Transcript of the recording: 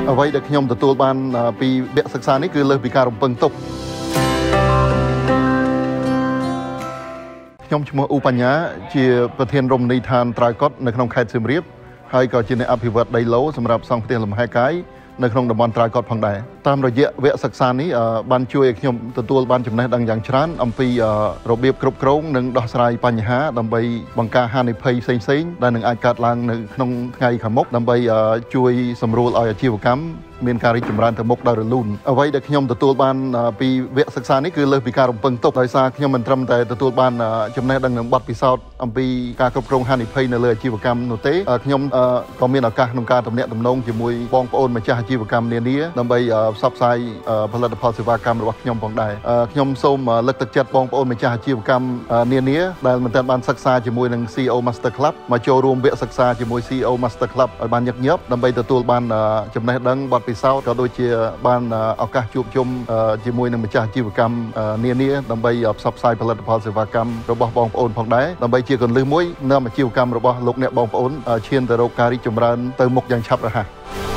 អ្វីដែលខ្ញុំទទួលបានពីវគ្គសិក្សានេះគឺលើសពីការរំពឹងទុកខ្ញុំឈ្មោះឧបញ្ញាជាប្រធានរមណីយដ្ឋានត្រើយកុដនៅក្នុងខេត្តសៀមរាបហើយក៏ជាអ្នកអភិវឌ្ឍដីឡូសម្រាប់សង់ផ្ទះលំហែកាយនៅក្នុងតំបន់ត្រើយកុដផងដែរតាមរយៈវគ្គសិក្សានេះបានជួយឲ្យខ្ញុំទទួលបានចំណេះដឹងយ៉ាងច្រើនអំពីរបៀបគ្រប់គ្រងនិងដោះស្រាយបញ្ហាដើម្បីបង្ការហានិភ័យផ្សេងៗដែលនឹងអាចកើតឡើងនៅក្នុងថ្ងៃខាងមុខដើម្បីជួយសម្រួលឲ្យអាជីវកម្មមានការរីកចម្រើនទៅមុខដោយរលូនអ្វីដែលខ្ញុំទទួលបានពីវគ្គសិក្សានេះគឺលើសពីការរំពឹងទុកដោយសារខ្ញុំមិនត្រឹមតែទទួលបានចំណេះដឹងនិងបទពិសោធន៍អំពីការគ្រប់គ្រងហានិភ័យនៅលើអាជីវកម្មនោះទេខ្ញុំក៏មានឱកាសក្នុងការទំនាក់ទំនងជាមួយបងប្អូនម្ចាស់អាជីវកម្មនានាដើម្បីផ្សព្វផ្សាយផលិតផលសេវាកម្មរបស់ខ្ញុំផងដែរខ្ញុំសូមលើកទឹកចិត្តបងប្អូនម្ចាស់អាជីវកម្មនានាដែលមិនទាន់បានសិក្សាជាមួយនឹង CEO Master Club មកចូលរួមវគ្គសិក្សាជាមួយ CEO Master Club ឲ្យបានញឹកញាប់ដើម្បីទទួលបានចំណេះដឹងបទពិសោធន៍ក៏ដូចជាបានឱកាសជួបជុំជាមួយនឹងម្ចាស់អាជីវកម្មនានាដើម្បីផ្សព្វផ្សាយផលិតផលសេវាកម្មរបស់បងប្អូនផងដែរដើម្បីជាគន្លឹះមួយនាំអាជីវកម្មរបស់លោកអ្នកបងប្អូនឈានទៅរកការរីកចម្រើនទៅមុខយ៉ាងឆាប់រហ័ស